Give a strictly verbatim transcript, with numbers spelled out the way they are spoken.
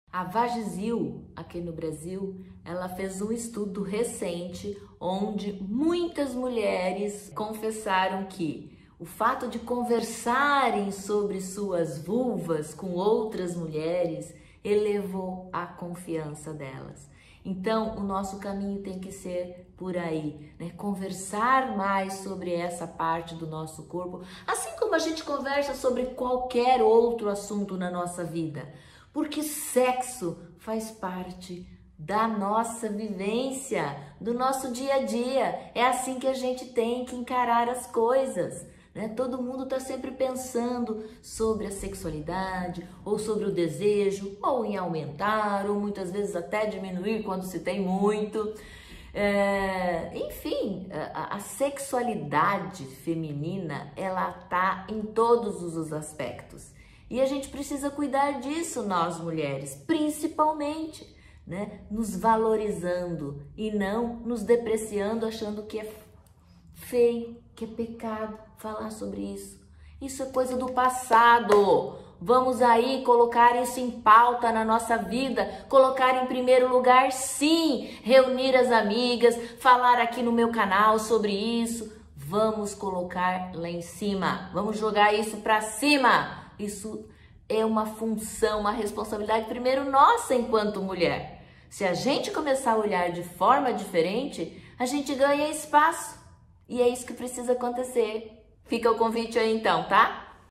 A Vagisil, aqui no Brasil, ela fez um estudo recente onde muitas mulheres confessaram que o fato de conversarem sobre suas vulvas com outras mulheres elevou a confiança delas. Então, o nosso caminho tem que ser por aí, né? Conversar mais sobre essa parte do nosso corpo, assim como a gente conversa sobre qualquer outro assunto na nossa vida. Porque sexo faz parte da nossa vivência, do nosso dia a dia. É assim que a gente tem que encarar as coisas, né? Todo mundo está sempre pensando sobre a sexualidade, ou sobre o desejo, ou em aumentar, ou muitas vezes até diminuir quando se tem muito. É, enfim, a, a sexualidade feminina, ela tá em todos os aspectos. E a gente precisa cuidar disso, nós mulheres, principalmente, né? Nos valorizando e não nos depreciando, achando que é feio, que é pecado falar sobre isso. Isso é coisa do passado. Vamos aí colocar isso em pauta na nossa vida, colocar em primeiro lugar, sim, reunir as amigas, falar aqui no meu canal sobre isso. Vamos colocar lá em cima, vamos jogar isso pra cima. Isso é uma função, uma responsabilidade, primeiro, nossa enquanto mulher. Se a gente começar a olhar de forma diferente, a gente ganha espaço. E é isso que precisa acontecer. Fica o convite aí então, tá?